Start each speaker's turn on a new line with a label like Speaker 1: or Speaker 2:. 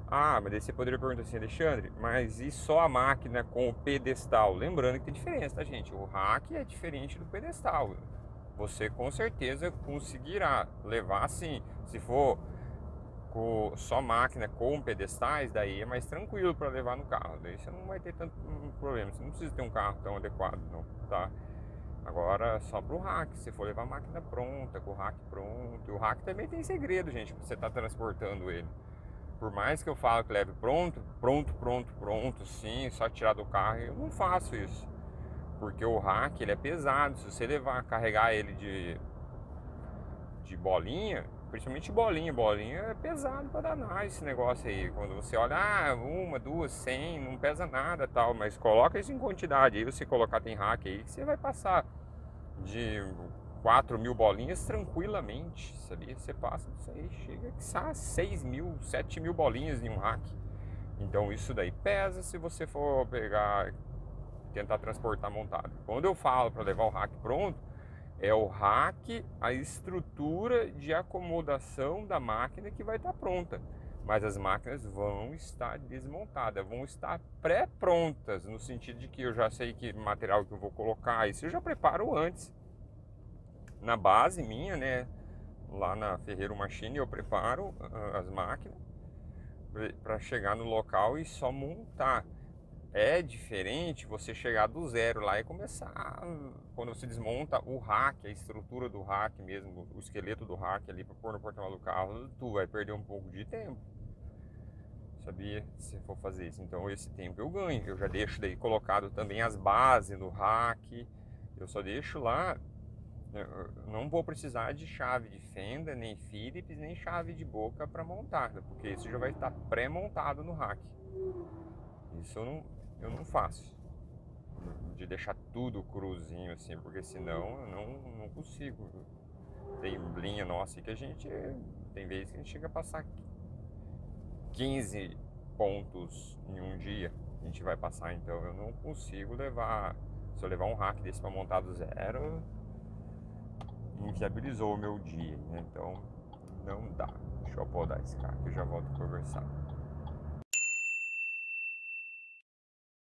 Speaker 1: Ah, mas daí você poderia perguntar assim, Alexandre, mas e só a máquina com o pedestal? Lembrando que tem diferença, tá, gente? O rack é diferente do pedestal. Você com certeza conseguirá levar assim, se for com só máquina com pedestais, daí é mais tranquilo para levar no carro. Daí você não vai ter tanto problema. Você não precisa ter um carro tão adequado, não, tá? Agora, só pro rack, se for levar a máquina pronta, com o rack pronto. E o rack também tem segredo, gente, pra você tá transportando ele. Por mais que eu falo que leve pronto, pronto, sim, só tirar do carro, eu não faço isso. Porque o rack, ele é pesado. Se você levar, carregar ele de bolinha, principalmente bolinha é pesado pra danar esse negócio aí. Quando você olha, ah, uma, duas, 100, não pesa nada tal, mas coloca isso em quantidade. Aí você colocar tem rack aí que você vai passar de 4.000 bolinhas tranquilamente, sabia? Você passa isso aí, chega a 6.000, 7.000 bolinhas em um rack. Então isso daí pesa se você for pegar, tentar transportar montado. Quando eu falo para levar o rack pronto, é o rack, a estrutura de acomodação da máquina que vai estar pronta. Mas as máquinas vão estar desmontadas, vão estar pré-prontas, no sentido de que eu já sei que material que eu vou colocar, isso eu já preparo antes. Na base minha, né? Lá na Ferreiro Machine eu preparo as máquinas para chegar no local e só montar. É diferente você chegar do zero lá e começar. Quando você desmonta o rack, a estrutura do rack mesmo, o esqueleto do rack ali para pôr no porta-malas do carro, tu vai perder um pouco de tempo, sabia? Se for fazer isso. Então esse tempo eu ganho. Eu já deixo daí colocado também as bases do rack. Eu só deixo lá. Eu não vou precisar de chave de fenda, nem Phillips, nem chave de boca para montar, né? Porque isso já vai estar pré-montado no rack. Isso eu não faço. De deixar tudo cruzinho assim, porque senão eu não consigo. Tem linha nossa que a gente. Tem vezes que a gente chega a passar 15 pontos em um dia. A gente vai passar, então eu não consigo levar. Se eu levar um rack desse para montar do zero, inviabilizou o meu dia, né? Então não dá. Deixa eu podar esse cara que eu já volto a conversar.